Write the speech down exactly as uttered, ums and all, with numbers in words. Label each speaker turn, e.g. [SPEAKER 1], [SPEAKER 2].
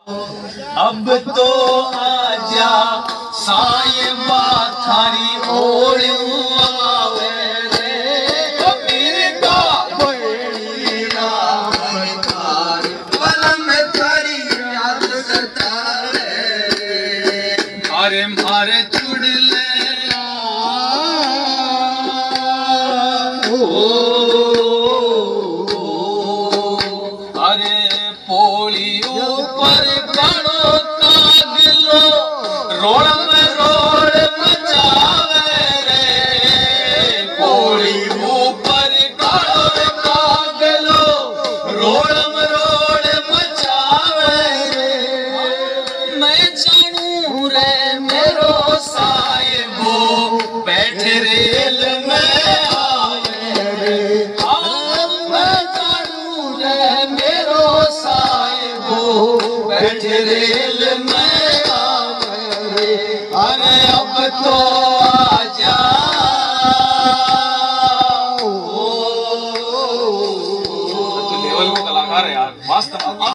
[SPEAKER 1] अब तो आजा साहिबा थारी ओळू आवे रे कबीर का बड़ी रामकार बलम थारी याद सतावे अरे मारे चुड़ले ओ अरे पोली ऊपर कानो कागलो रोड़ में रोड़ मचावे रे पोली ऊपर कानो कागलो रोड़ में रोड़ मचावे रे मैं जानू रे मेरो साहिबो बैठ रेल में आवे रे मैं जानू रे मेरो साहिबो बैठ रेल में आवे रे अरे अब तो आजा लेवल को कलाकार है यार वास्तव